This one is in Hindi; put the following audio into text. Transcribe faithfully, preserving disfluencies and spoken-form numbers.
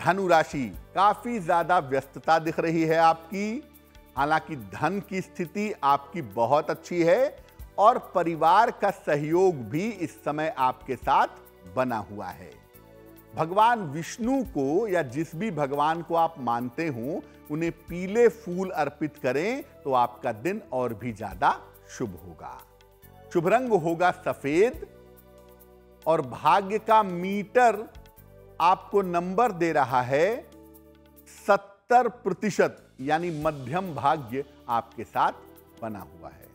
धनु राशि, काफी ज्यादा व्यस्तता दिख रही है आपकी। हालांकि धन की स्थिति आपकी बहुत अच्छी है और परिवार का सहयोग भी इस समय आपके साथ बना हुआ है। भगवान विष्णु को या जिस भी भगवान को आप मानते हो उन्हें पीले फूल अर्पित करें तो आपका दिन और भी ज्यादा शुभ होगा। शुभ रंग होगा सफेद और भाग्य का मीटर आपको नंबर दे रहा है सत्तर प्रतिशत, यानी मध्यम भाग्य आपके साथ बना हुआ है।